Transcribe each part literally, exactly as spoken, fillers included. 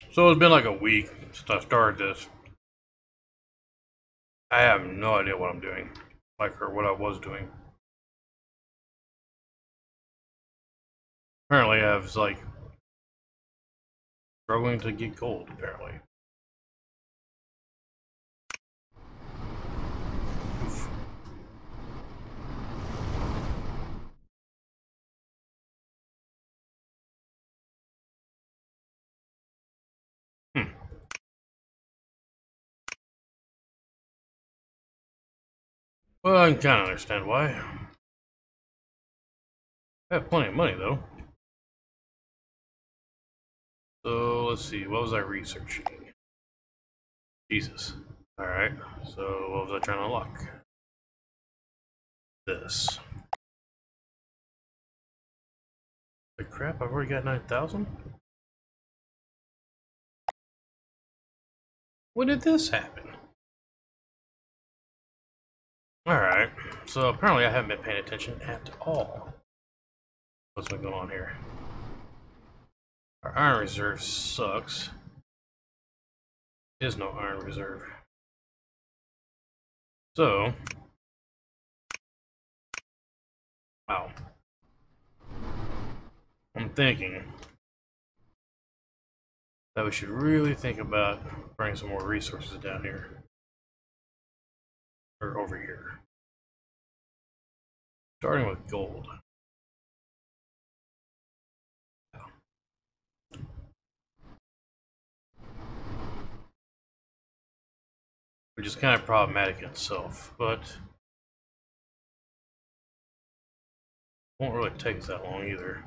So it's been like a week since I started this. I have no idea what I'm doing, like, or what I was doing. Apparently, I was like struggling to get gold. Apparently, Oof. Hmm. Well, I can kind of understand why. I have plenty of money though. So let's see. What was I researching? Jesus. All right. So what was I trying to unlock? This. Like crap! I've already got nine thousand. When did this happen? Alright, so apparently I haven't been paying attention at all. What's been going on here? Our iron reserve sucks. There's no iron reserve. So, wow. I'm thinking that we should really think about bringing some more resources down here. Or over here. Starting with gold. Which is kind of problematic in itself, but won't really take us that long either.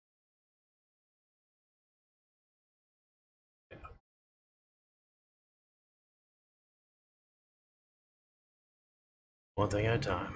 One thing at a time.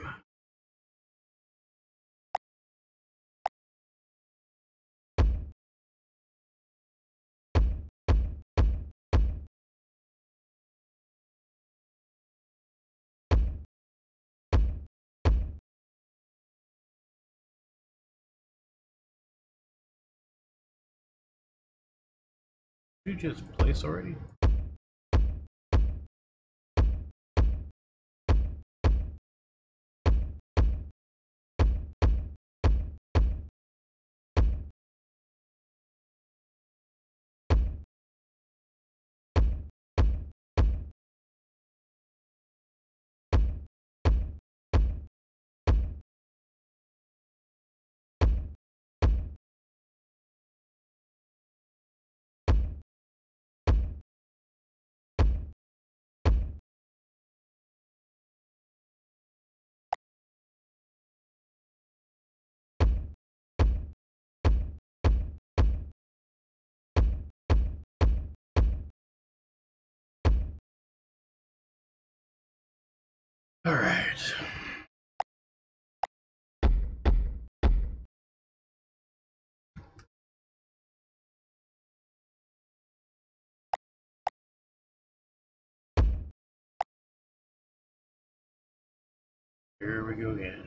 Did you just place already? Alright. Here we go again.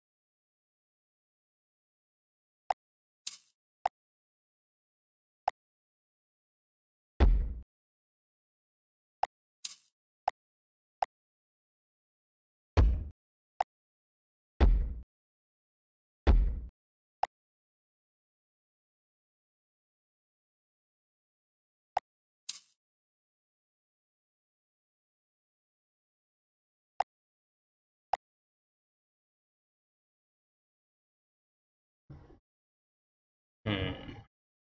Hmm.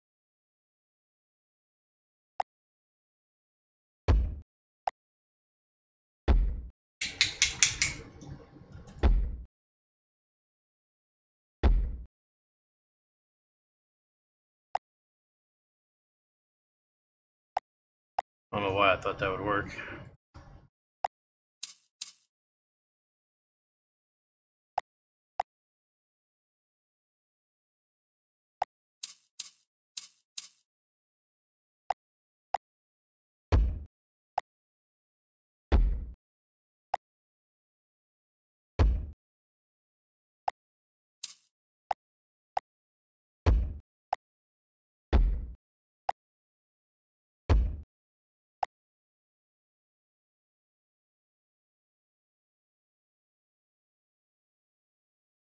I don't know why I thought that would work.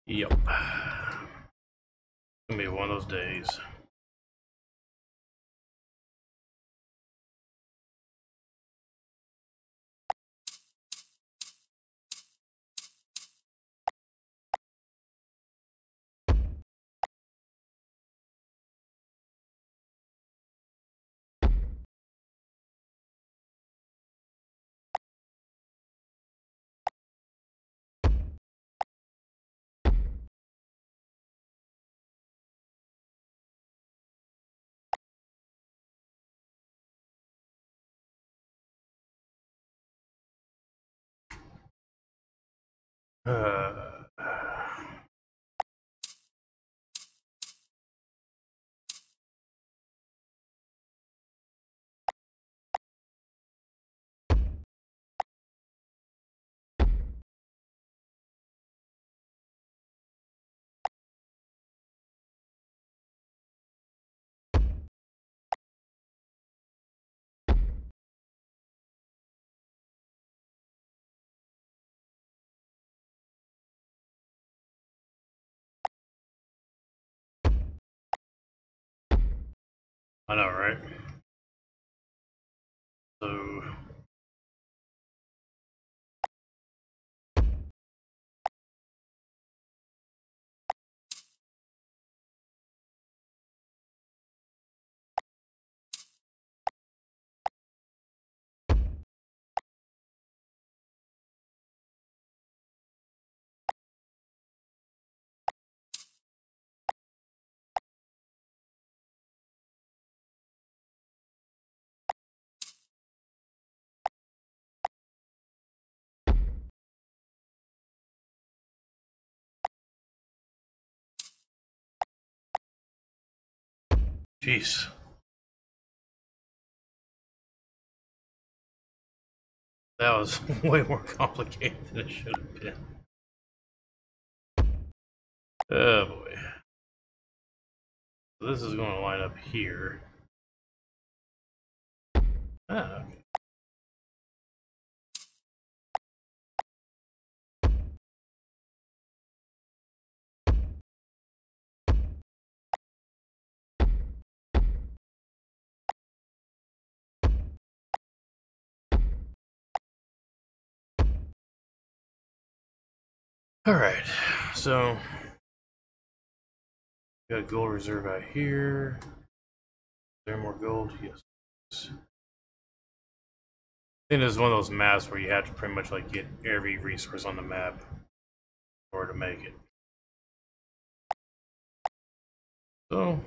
Yep. It's gonna be one of those days. Uh, I know, right? So, jeez. That was way more complicated than it should have been. Oh boy. So this is going to line up here. Ah, okay. Alright, so got a gold reserve out here. Is there more gold? Yes. I think this is one of those maps where you have to pretty much like get every resource on the map in order to make it. So,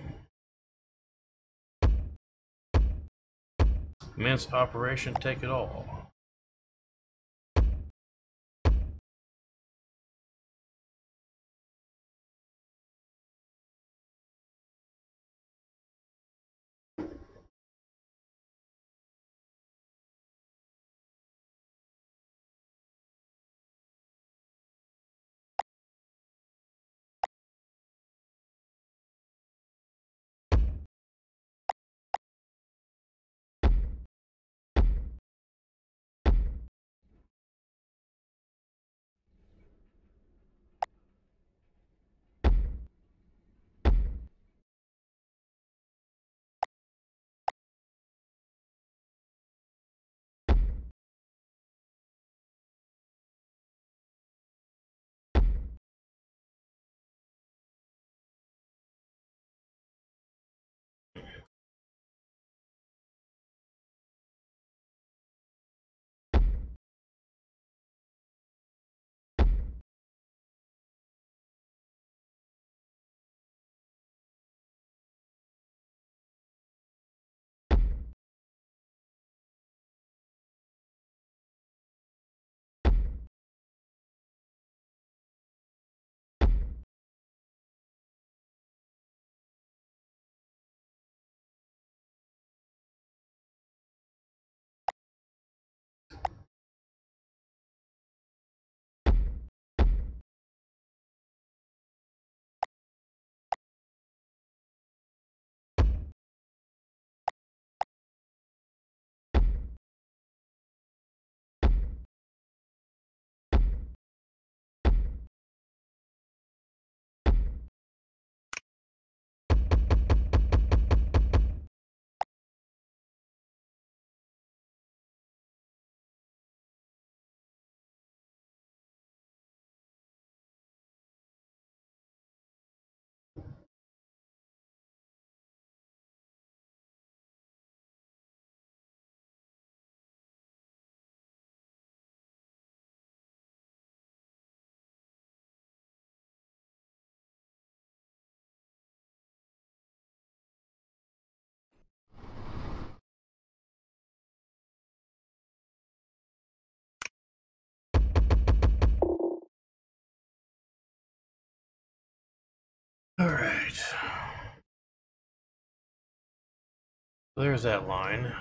commence operation, take it all. Alright. There's that line.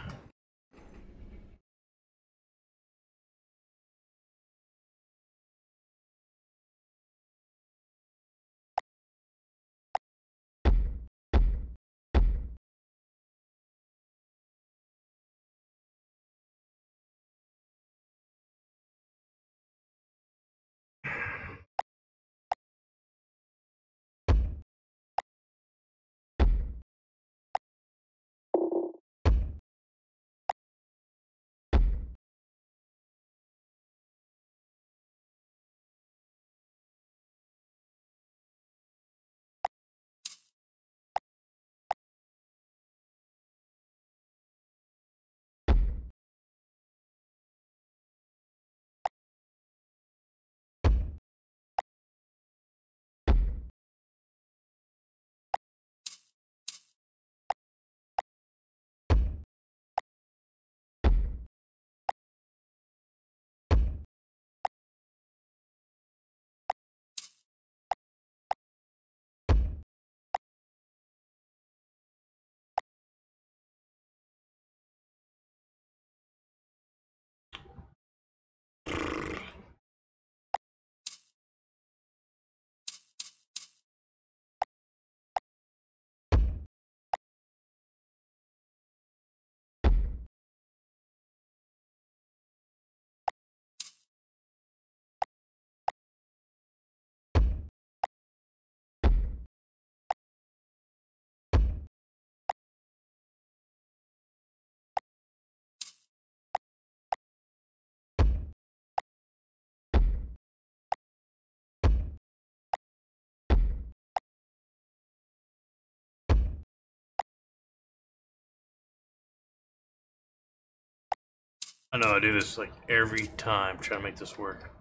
I know I do this like every time trying to make this work.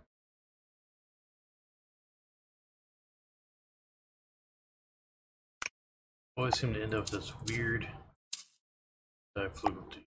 Always seem to end up with this weird fluidity.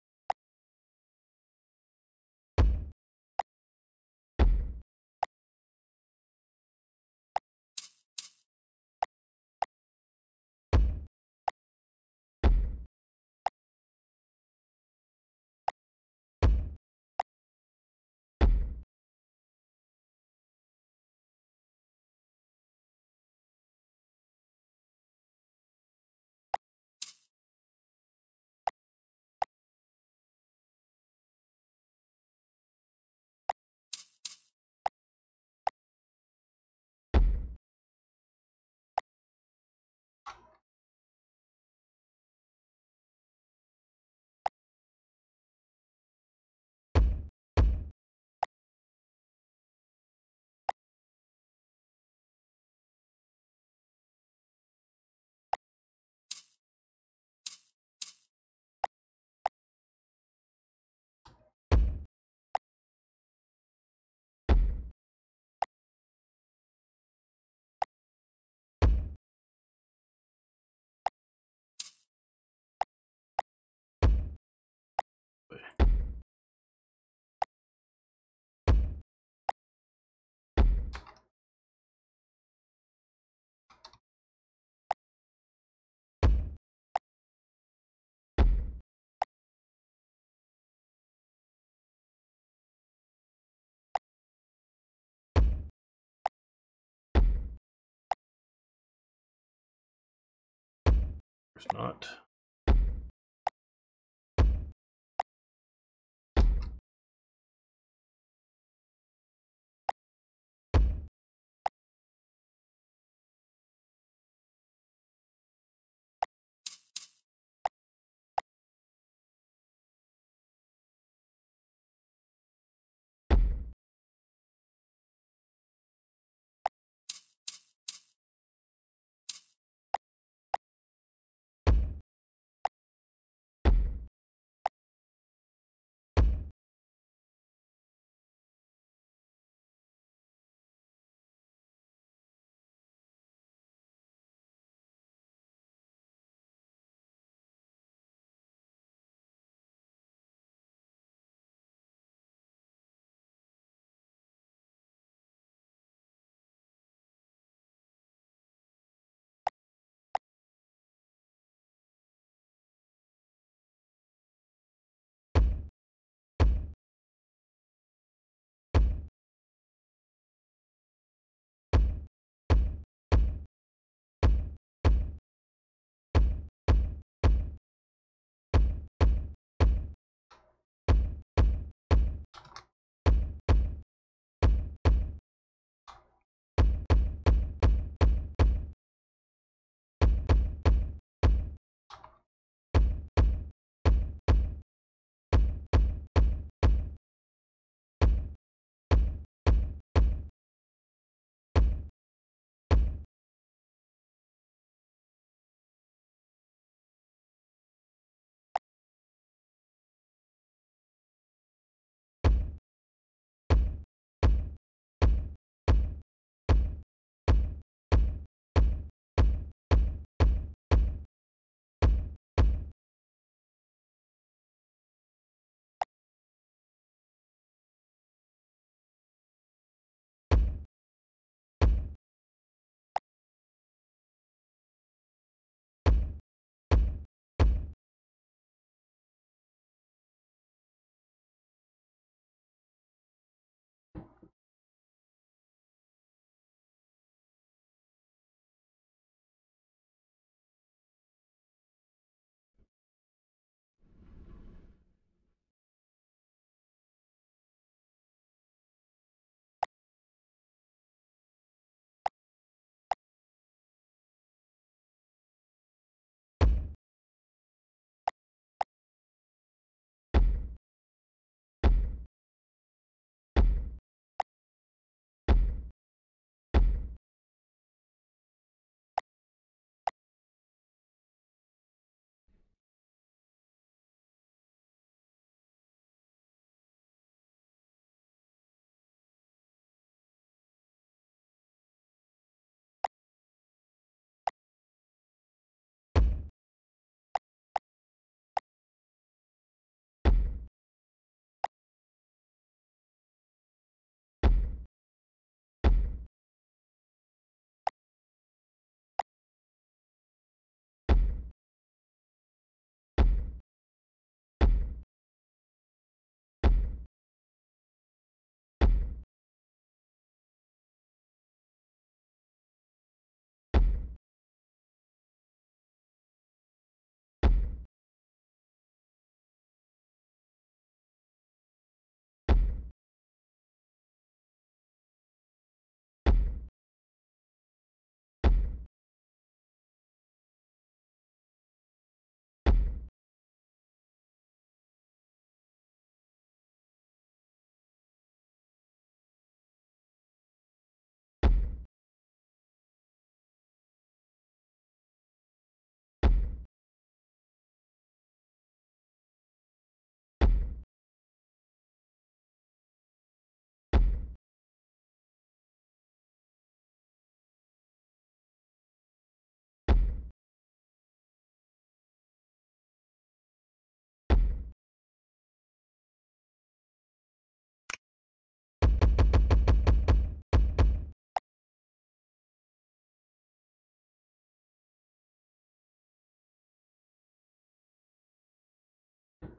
There's not.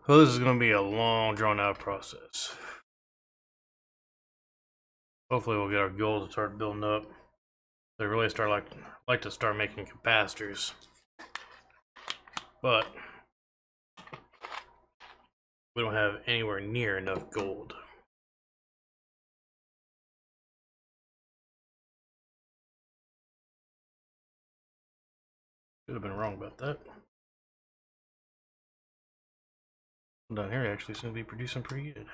So this is going to be a long, drawn-out process. Hopefully, we'll get our gold to start building up. They really start like like to start making capacitors, but we don't have anywhere near enough gold. Could have been wrong about that. Down here, actually, seems to be producing pretty good.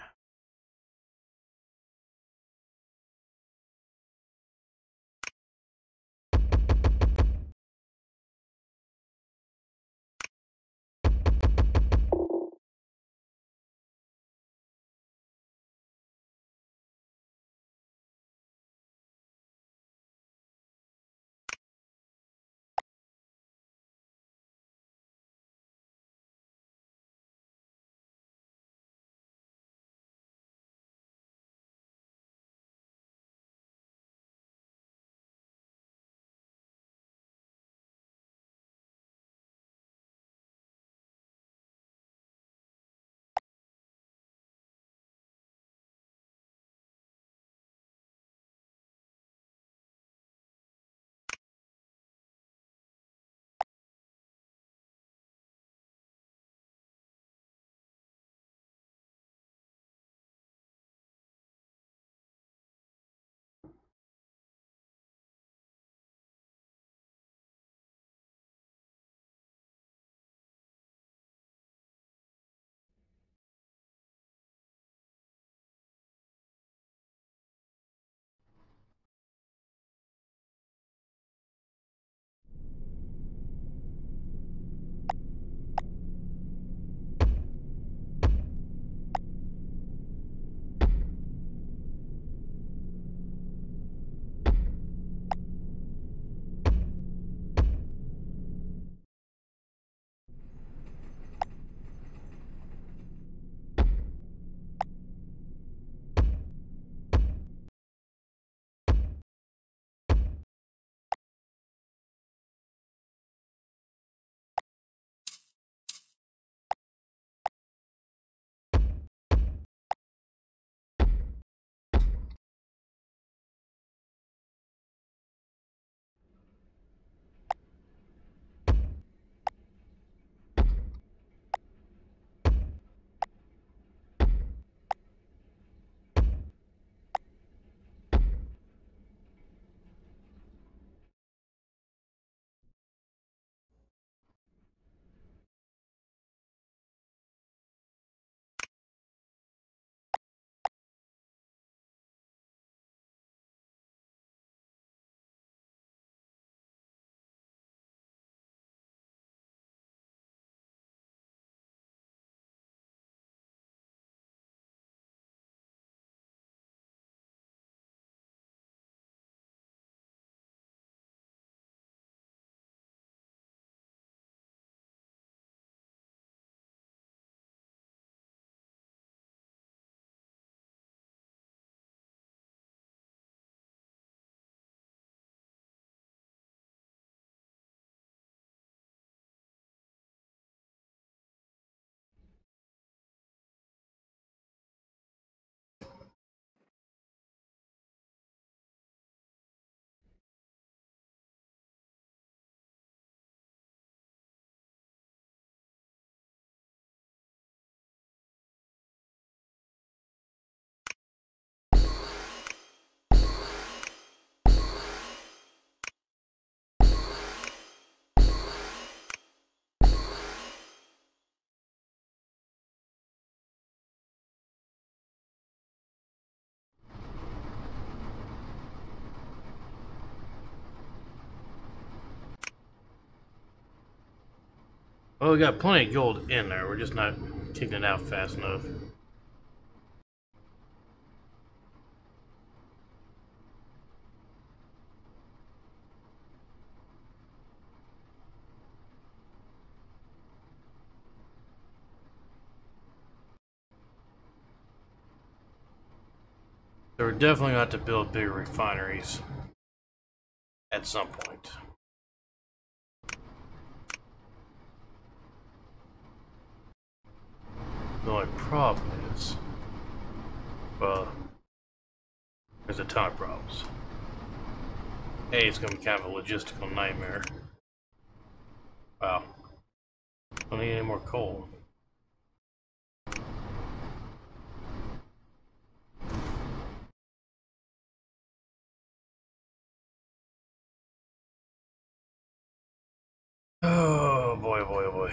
Well, we got plenty of gold in there. We're just not kicking it out fast enough. So we're definitely going to have to build bigger refineries at some point. The only problem is, well, there's a ton of problems. A, it's going to be kind of a logistical nightmare. Wow. Don't need any more coal. Oh boy, boy, boy.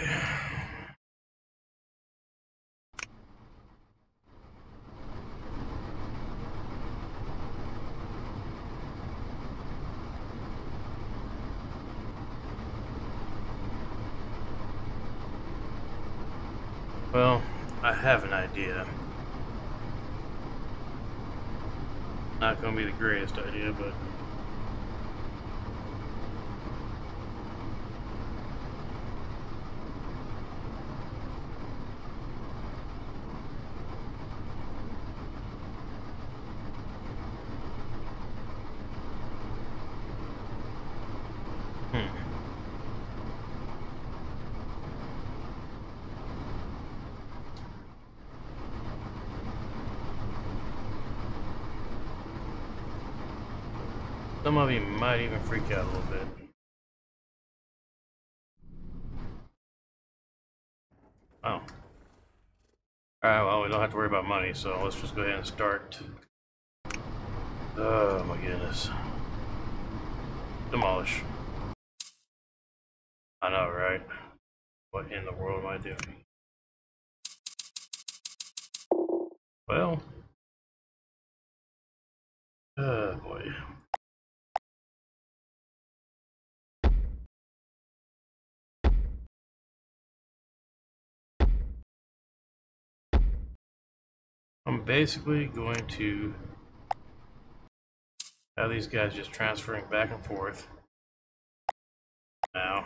Well, I have an idea. Not gonna be the greatest idea, but hmm. Some of you might even freak out a little bit. Oh. Alright, well, we don't have to worry about money, so let's just go ahead and start. Oh my goodness. Demolish. I know, right? What in the world am I doing? Well. Oh boy. I'm basically going to have these guys just transferring back and forth now.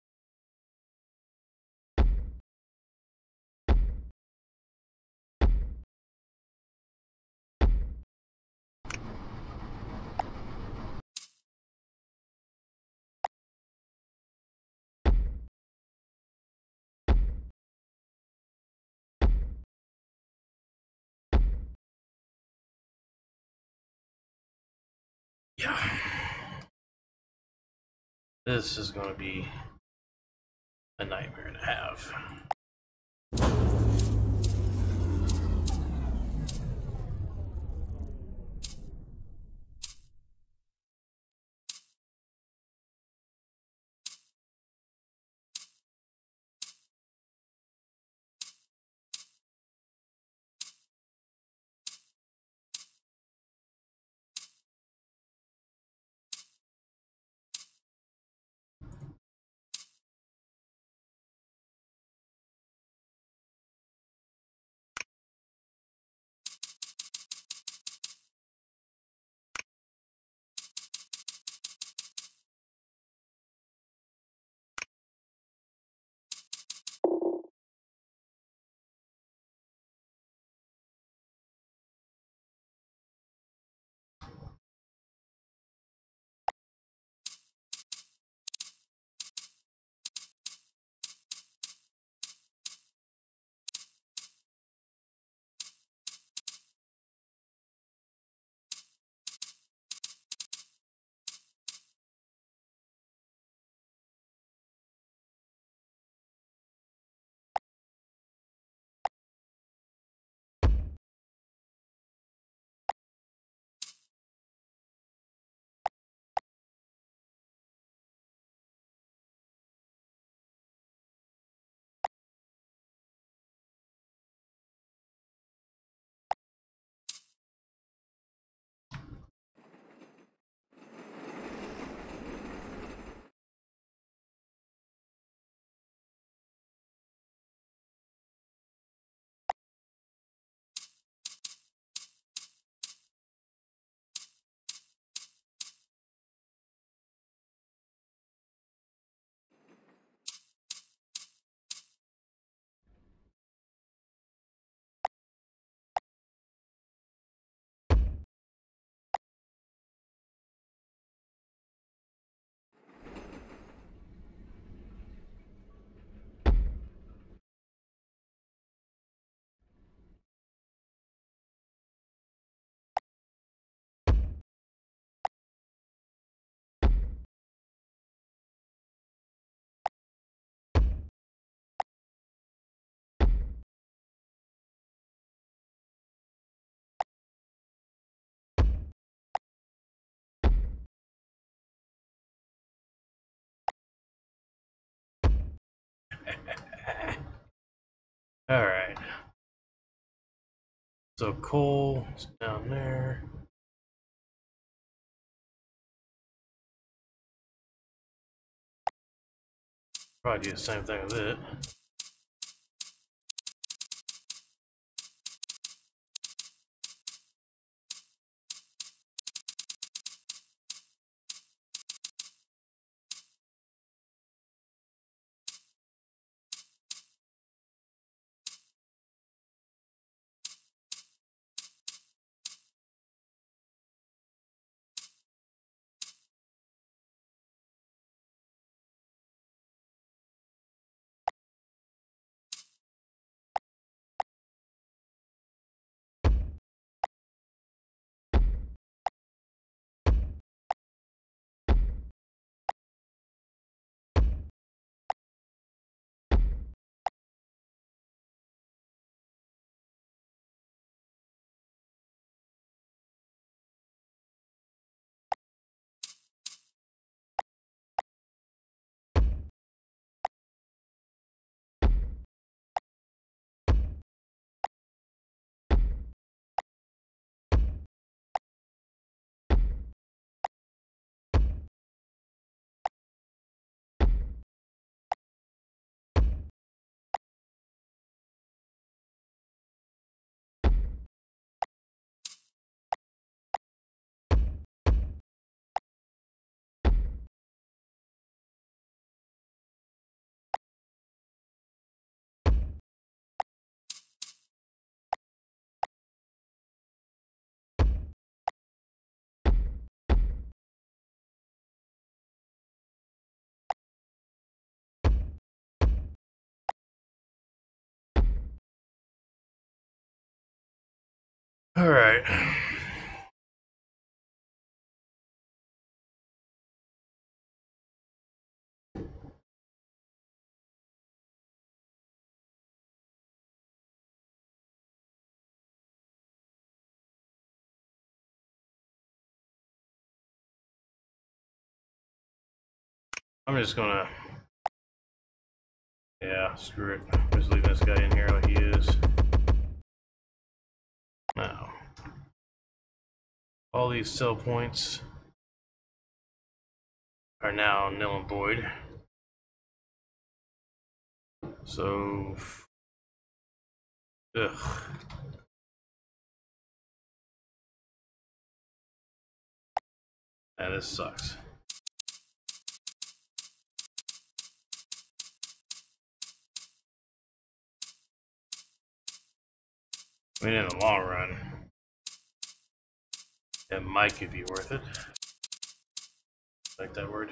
Yeah. This is going to be a nightmare to have. Alright. So coal is down there. Probably do the same thing with it. Alright. I'm just gonna, yeah, screw it. I'm just leaving this guy in here like he is. Now, all these sell points are now null and void. So, ugh. And this sucks. I mean, in the long run, it might could be worth it. Like that word.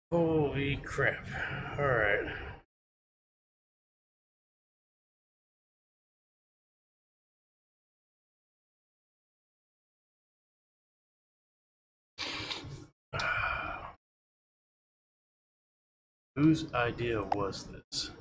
Holy crap. Alright. Whose idea was this?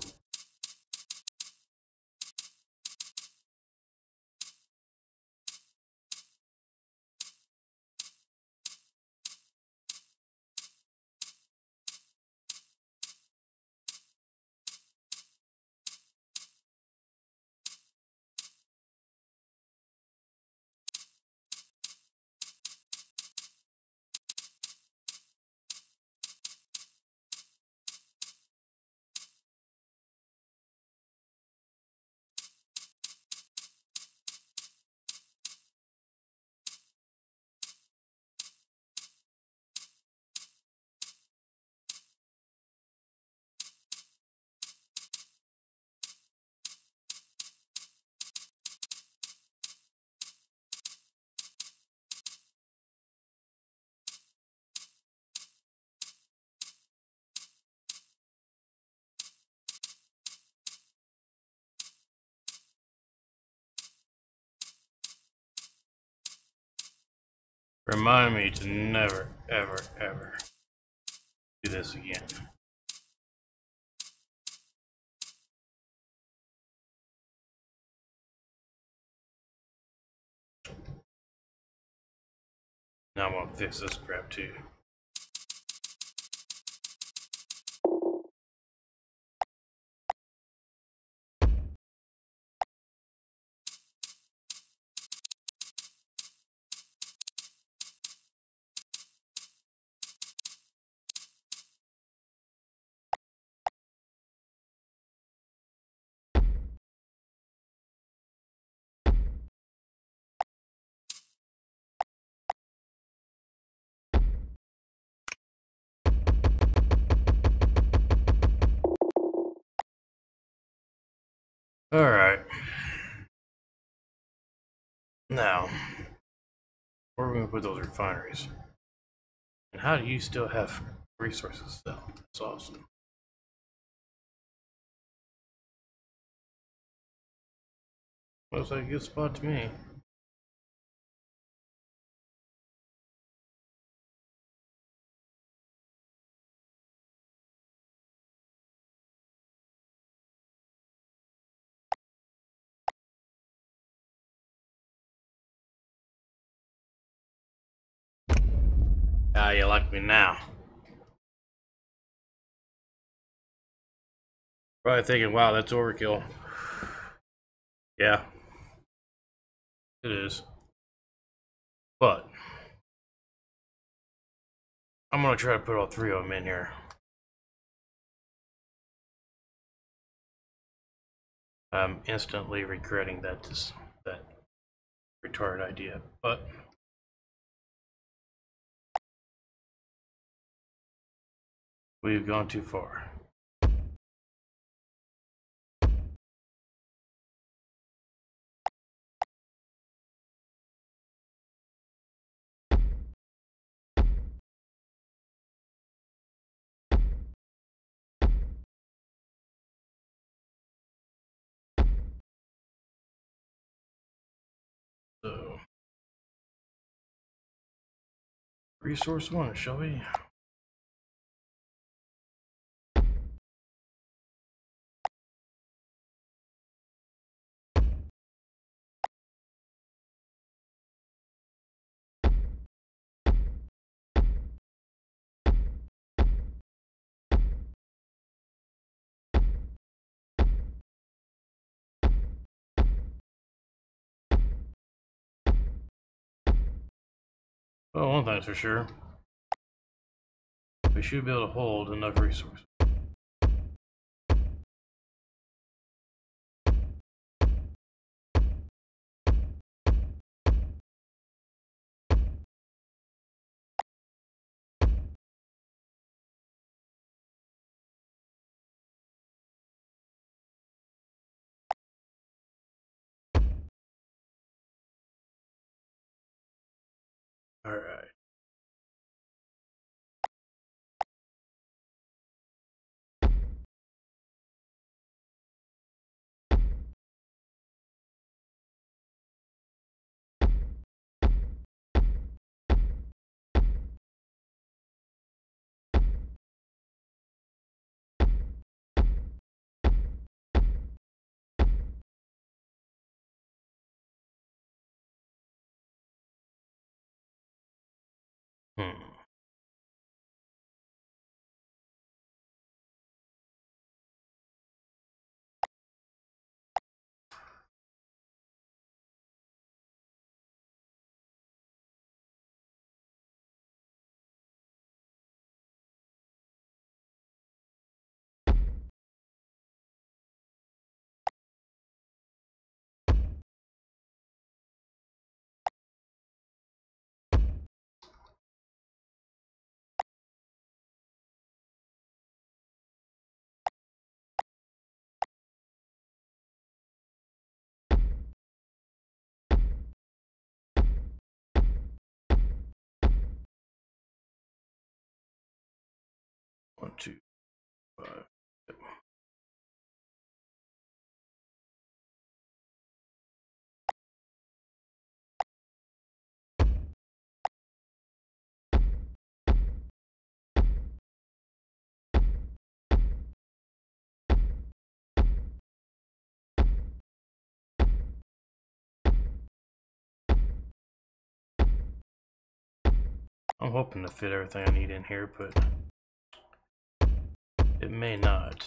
Remind me to never, ever, ever do this again. Now I'm gonna fix this crap too. Alright. Now, where are we gonna put those refineries? And how do you still have resources to sell? That's awesome. Looks like a good spot to me. Ah, you like me now. Probably thinking, wow, that's overkill. Yeah, it is. But I'm gonna try to put all three of them in here. I'm instantly regretting that this, that retarded idea, but we've gone too far. So, resource one, shall we? Well, one thing's for sure. We should be able to hold enough resources. Alright. two, five. I'm hoping to fit everything I need in here, but it may not.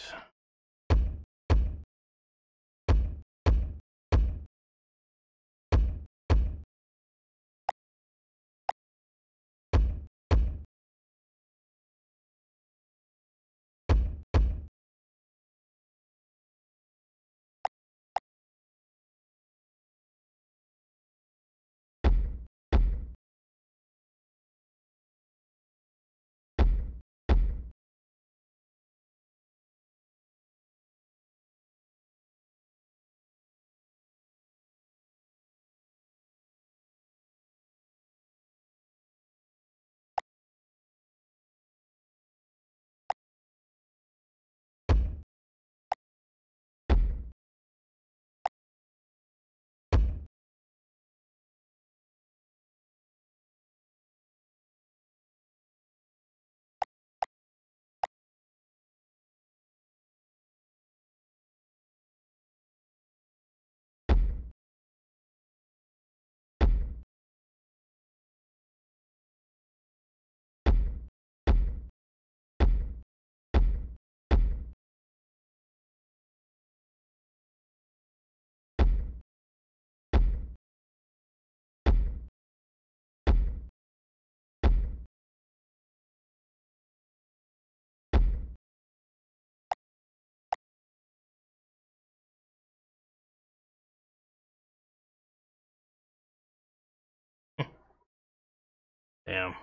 Damn.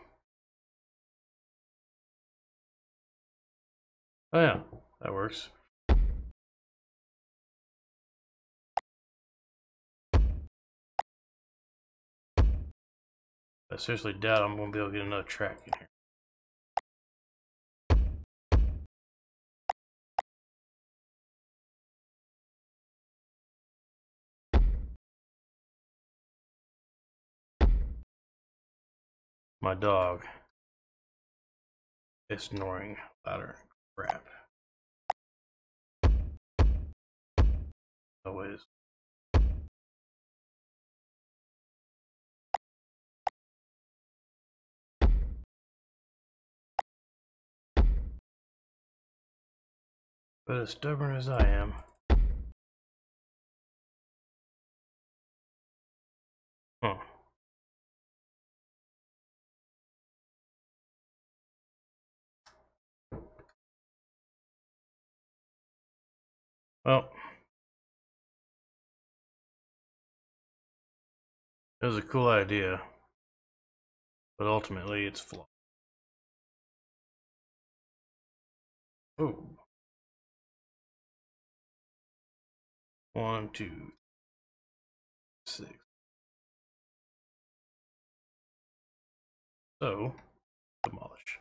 Oh yeah, that works. I seriously doubt I'm gonna be able to get another track in here. My dog is snoring louder than crap. Always. But as stubborn as I am, huh. Well, it was a cool idea, but ultimately it's flawed. Oh. One, two, six. So, demolish.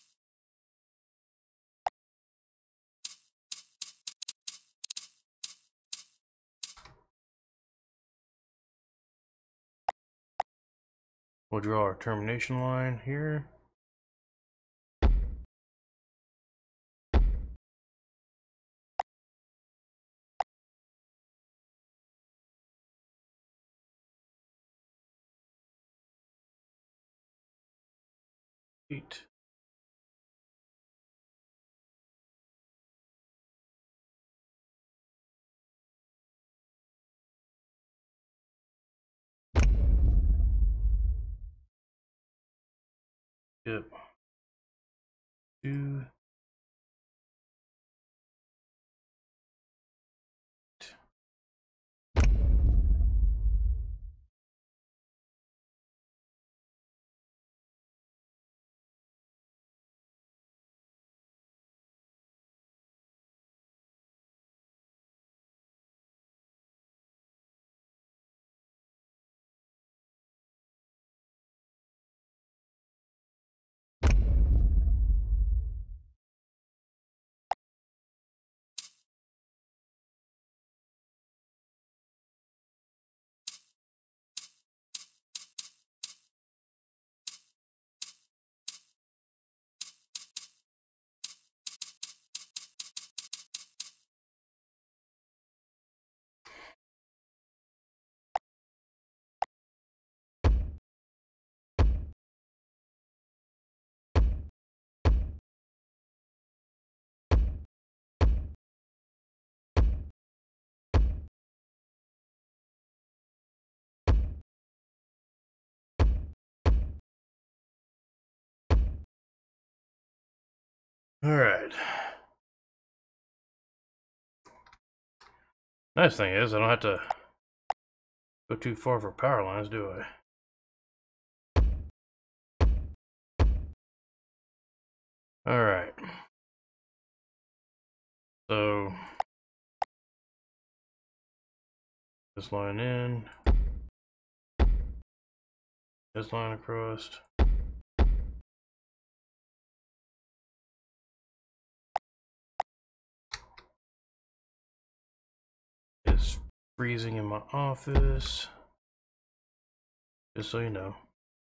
We'll draw our termination line here. Eight. Yep. Two. Alright. Nice thing is, I don't have to go too far for power lines, do I? Alright. So, this line in, this line across. It's freezing in my office, just so you know.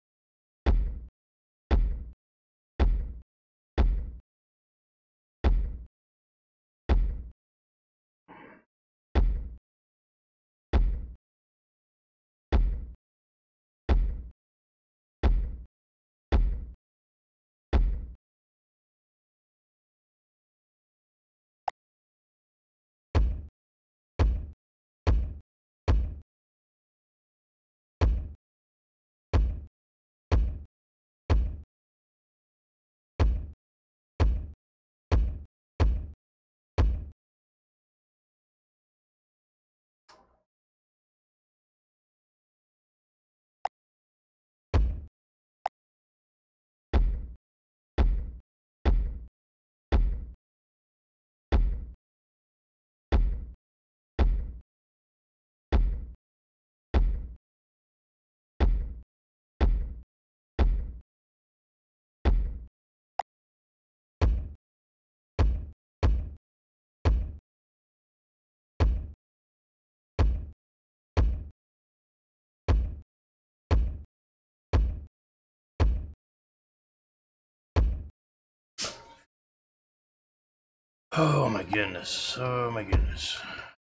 Oh my goodness. Oh my goodness.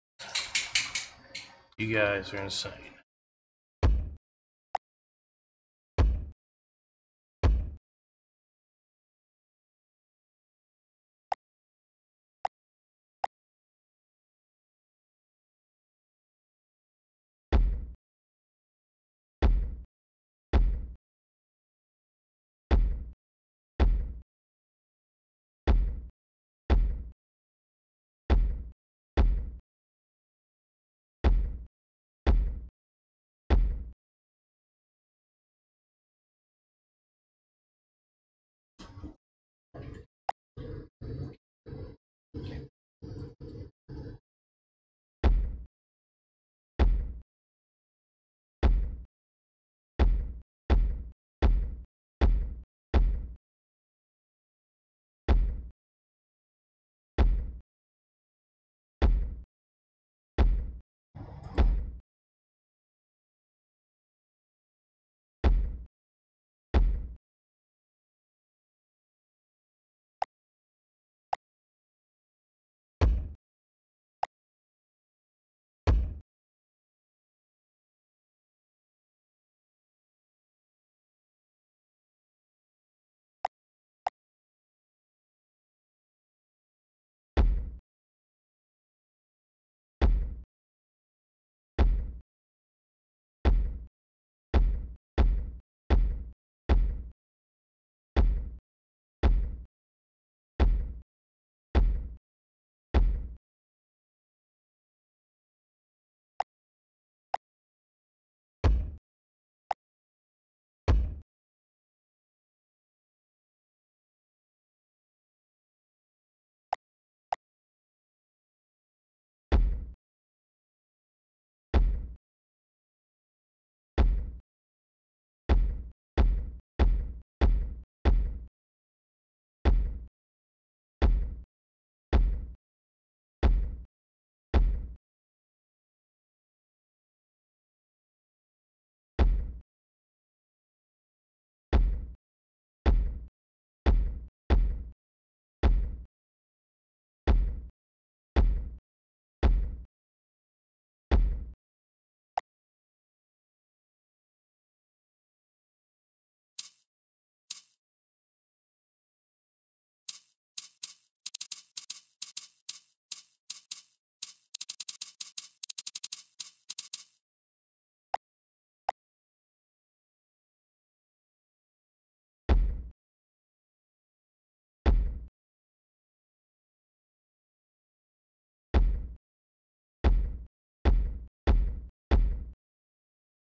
You guys are insane.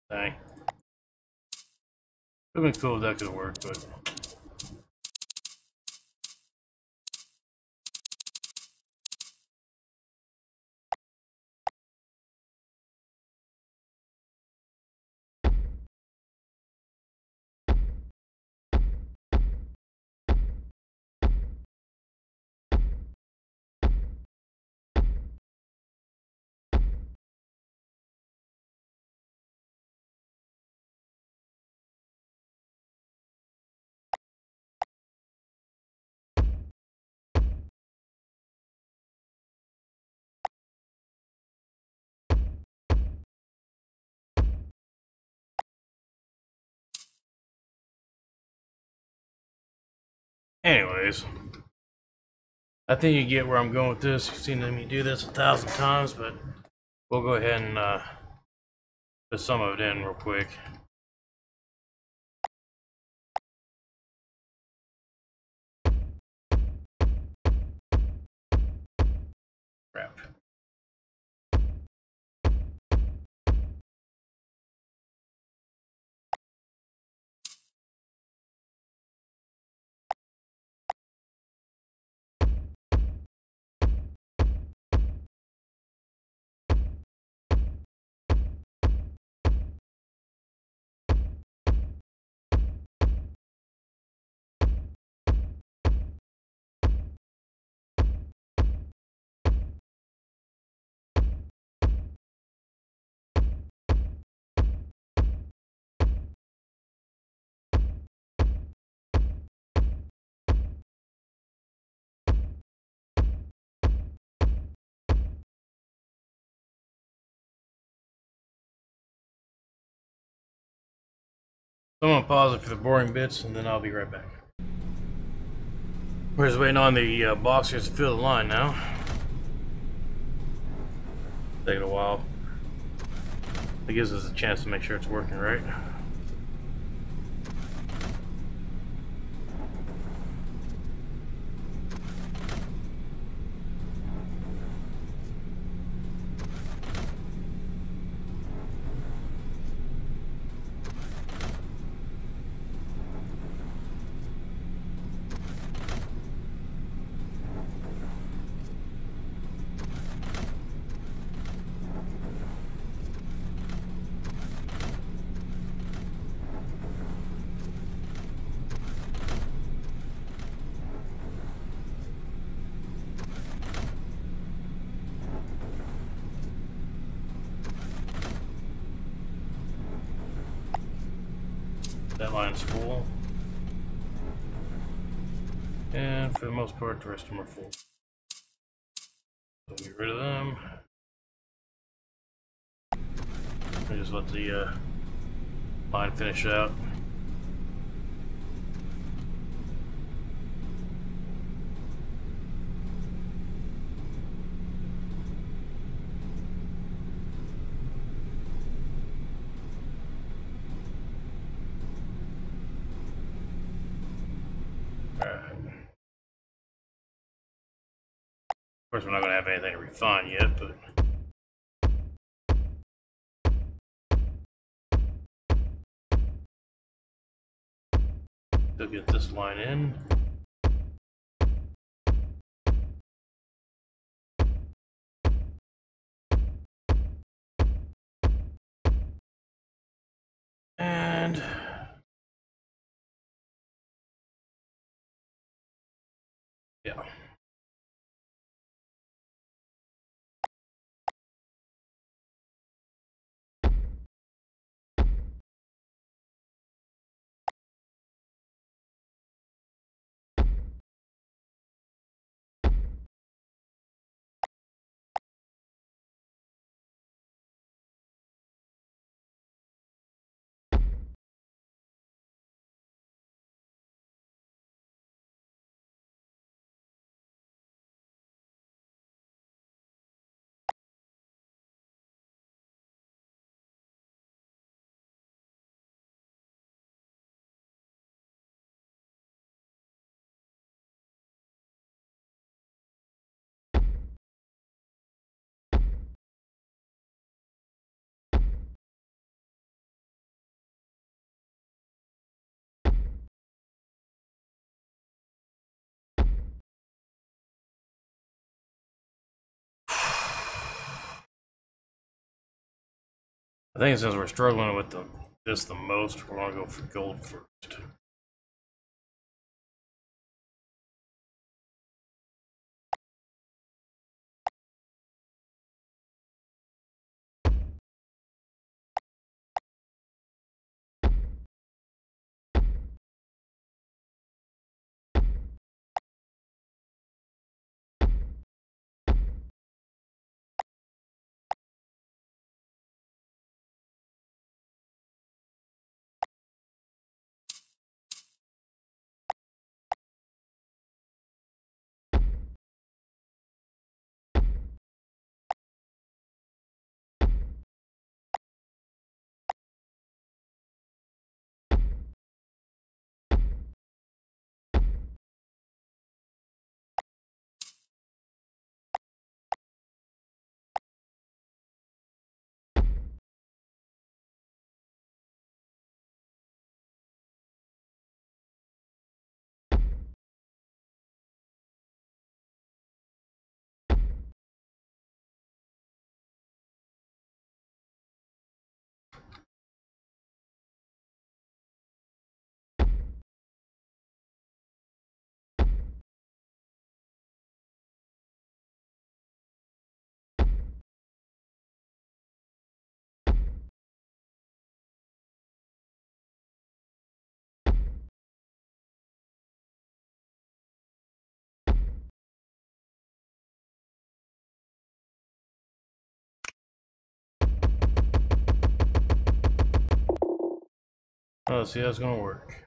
Dang. It would have been cool if that could have worked, but. Anyways, I think you get where I'm going with this. You've seen me do this a thousand times, but we'll go ahead and uh, put some of it in real quick. Crap. So I'm gonna pause it for the boring bits, and then I'll be right back. We're just waiting on the uh, boxers to fill the line now. Taking a while. It gives us a chance to make sure it's working right. That line's full. And for the most part, the rest of them are full. So get rid of them. And just let the uh, line finish out. Of course, we're not going to have anything to refine yet, but still get this line in. And yeah. I think since we're struggling with the, this the most, we're gonna go for gold first. Oh, let's see how it's gonna work.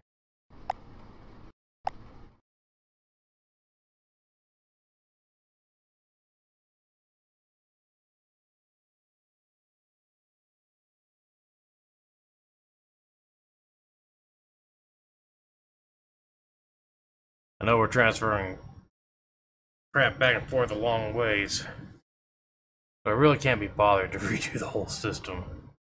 I know we're transferring crap back and forth a long ways, but I really can't be bothered to redo the whole system.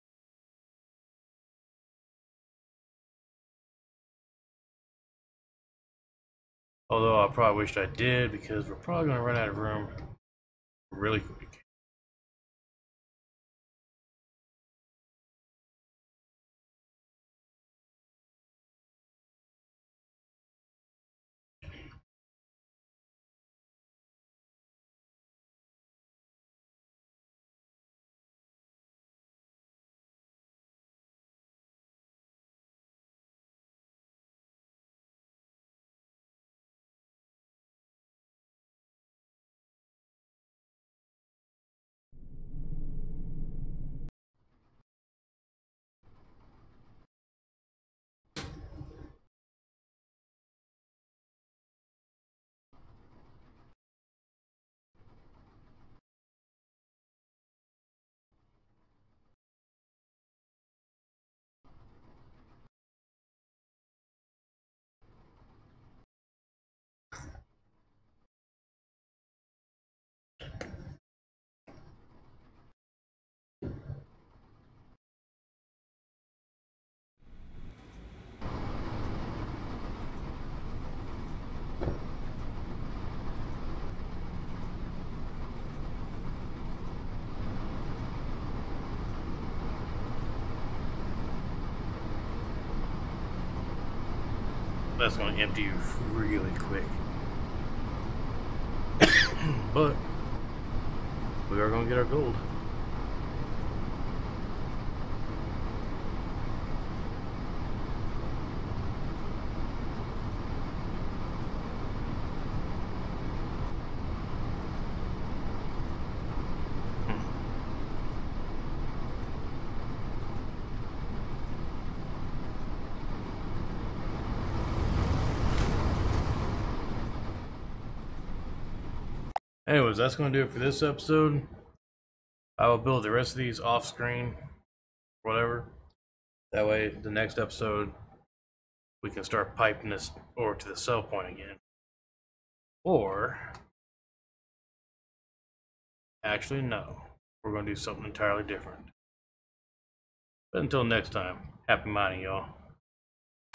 Although I probably wished I did, because we're probably gonna run out of room really quick. That's gonna empty you really quick. But we are gonna get our gold. Anyways, that's going to do it for this episode. I will build the rest of these off screen, whatever. That way, the next episode, we can start piping this over to the sell point again. Or, actually, no. We're going to do something entirely different. But until next time, happy mining, y'all.